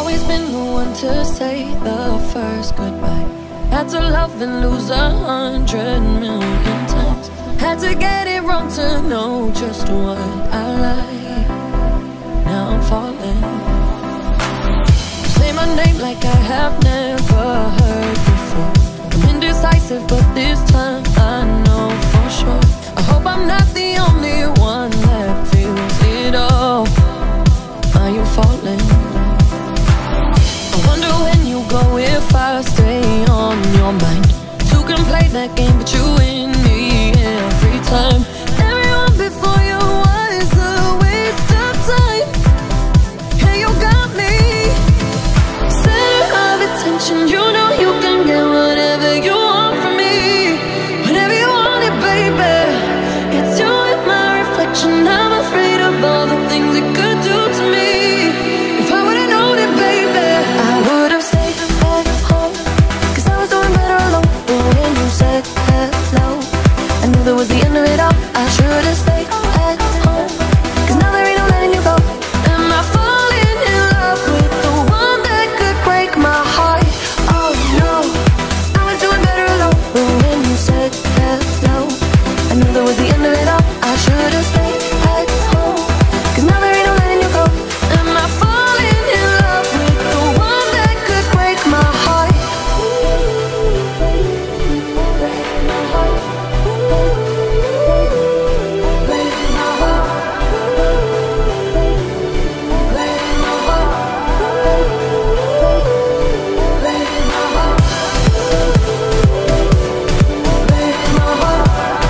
always been the one to say the first goodbye. Had to love and lose 100,000,000 times. Had to get it wrong to know just what I like. Now I'm falling. Say my name like I have never heard before. I'm indecisive, but this time I know for sure. I hope I'm not the only one that feels it all. Are you falling? I wonder when you go if I stay on your mind. Two can play that game, but you win me every time. Everyone before you was a waste of time. Hey, you got me center of attention. You know you can get whatever you want from me, whenever you want it, baby. It's you in my reflection. I'm afraid of all the things it could do to me. If I would've known it, baby, I would've stayed at home, 'cause I was doing better alone. But when you said hello, I knew that was the end of it all. I should've stayed at home, 'cause now there ain't no letting you go. Am I falling in love with the one that could break my heart? Oh no, I was doing better alone. But when you said hello, I knew that was the end of it all. I should've stayed at home, 'cause now there ain't no letting you go. Am I falling in love with the one that could break my heart? Break my heart. Break my heart. Break my heart. Break my heart. Break my heart.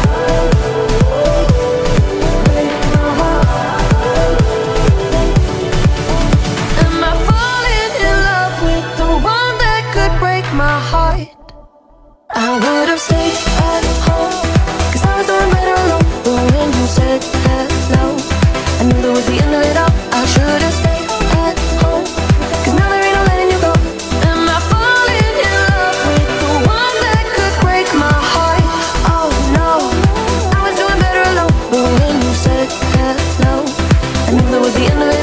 Am I falling in love with the one that could break my heart? I would've stayed at home, 'cause I was doing better alone. But when you said hello, I knew that was the end of it all. I should've stayed at home, 'cause now there ain't no letting you go. Am I falling in love with the one that could break my heart? Oh no, I was doing better alone. But when you said hello, I knew that was the end of it